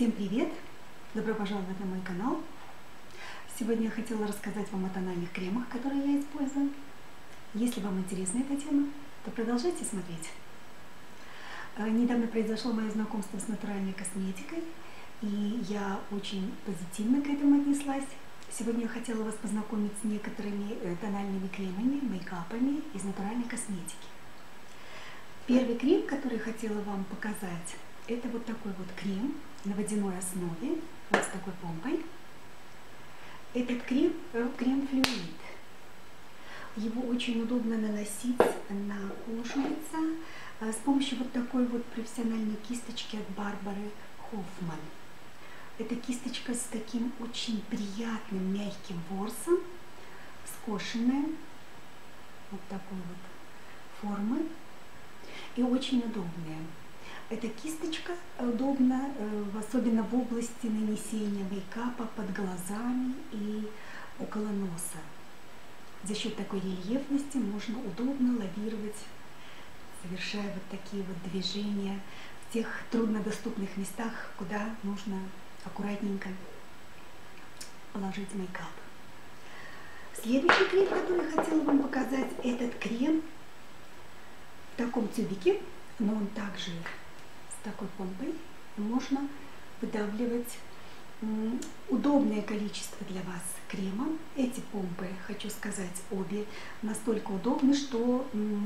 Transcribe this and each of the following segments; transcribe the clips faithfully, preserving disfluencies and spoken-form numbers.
Всем привет! Добро пожаловать на мой канал. Сегодня я хотела рассказать вам о тональных кремах, которые я использую. Если вам интересна эта тема, то продолжайте смотреть. Недавно произошло мое знакомство с натуральной косметикой, и я очень позитивно к этому отнеслась. Сегодня я хотела вас познакомить с некоторыми тональными кремами, мейкапами из натуральной косметики. Первый крем, который я хотела вам показать, это вот такой вот крем на водяной основе, вот с такой помпой. Этот крем крем флюид. Его очень удобно наносить на кожу лица с помощью вот такой вот профессиональной кисточки от Барбары Хоффман. Это кисточка с таким очень приятным мягким ворсом, скошенная, вот такой вот формы, и очень удобная. Эта кисточка удобна, особенно в области нанесения мейкапа под глазами и около носа. За счет такой рельефности можно удобно лавировать, совершая вот такие вот движения в тех труднодоступных местах, куда нужно аккуратненько положить мейкап. Следующий крем, который я хотела вам показать, этот крем в таком тюбике, но он также с такой помпой. Можно выдавливать удобное количество для вас крема. Эти помпы, хочу сказать, обе настолько удобны, что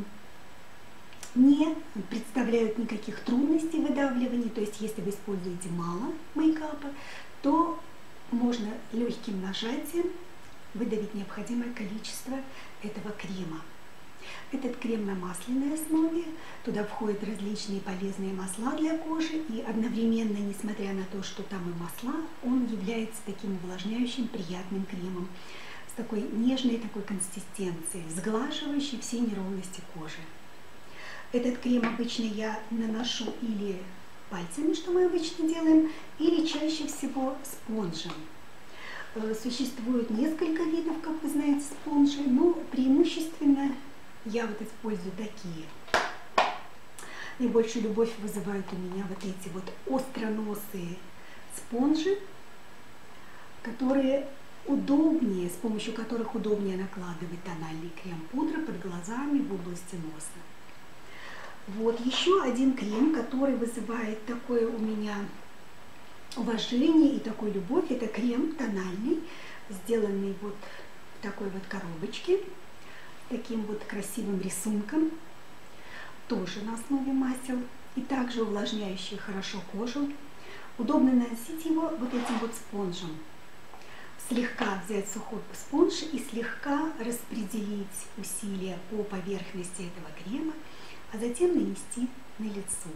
не представляют никаких трудностей выдавливания. То есть, если вы используете мало мейкапа, то можно легким нажатием выдавить необходимое количество этого крема. Этот крем на масляной основе, туда входят различные полезные масла для кожи, и одновременно, несмотря на то, что там и масла, он является таким увлажняющим, приятным кремом, с такой нежной такой консистенцией, сглаживающей все неровности кожи. Этот крем обычно я наношу или пальцами, что мы обычно делаем, или чаще всего спонжем. Существует несколько видов, как вы знаете, спонжей, но преимущественно я вот использую такие. Наибольшую любовь вызывают у меня вот эти вот остроносые спонжи, которые удобнее, с помощью которых удобнее накладывать тональный крем-пудра под глазами в области носа. Вот еще один крем, который вызывает такое у меня уважение и такую любовь, это крем тональный, сделанный вот в такой вот коробочке, таким вот красивым рисунком, тоже на основе масел, и также увлажняющий хорошо кожу. Удобно наносить его вот этим вот спонжем. Слегка взять сухой спонж и слегка распределить усилия по поверхности этого крема, а затем нанести на лицо.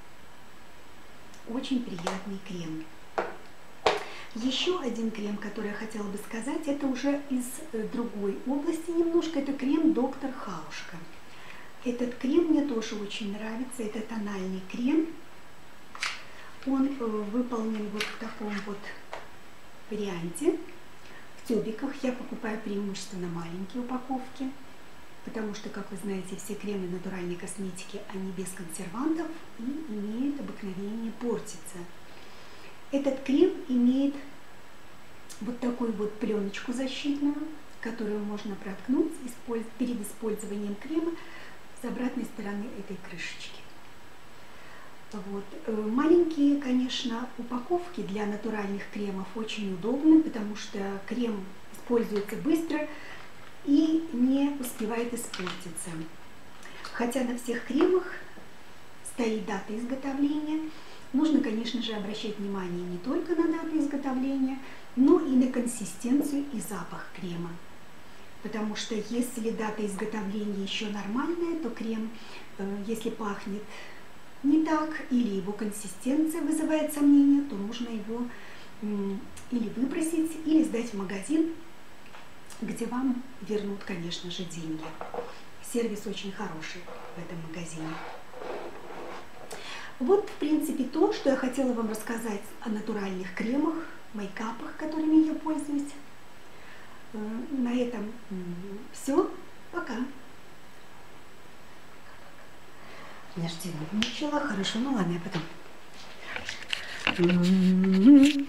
Очень приятный крем. Еще один крем, который я хотела бы сказать, это уже из другой области немножко, это крем доктор Хаушка. Этот крем мне тоже очень нравится, это тональный крем. Он выполнен вот в таком вот варианте, в тюбиках. Я покупаю преимущественно маленькие упаковки, потому что, как вы знаете, все кремы натуральной косметики, они без консервантов и имеют обыкновение портиться. Этот крем имеет вот такую вот пленочку защитную, которую можно проткнуть перед использованием крема с обратной стороны этой крышечки. Вот. Маленькие, конечно, упаковки для натуральных кремов очень удобны, потому что крем используется быстро и не успевает испортиться. Хотя на всех кремах стоит дата изготовления. Нужно, конечно же, обращать внимание не только на дату изготовления, но и на консистенцию и запах крема. Потому что если дата изготовления еще нормальная, то крем, если пахнет не так, или его консистенция вызывает сомнения, то нужно его или выбросить, или сдать в магазин, где вам вернут, конечно же, деньги. Сервис очень хороший в этом магазине. Вот, в принципе, то, что я хотела вам рассказать о натуральных кремах, мейкапах, которыми я пользуюсь. На этом все. Пока. Подожди, начала. Хорошо, ну ладно, я потом. Mm-hmm.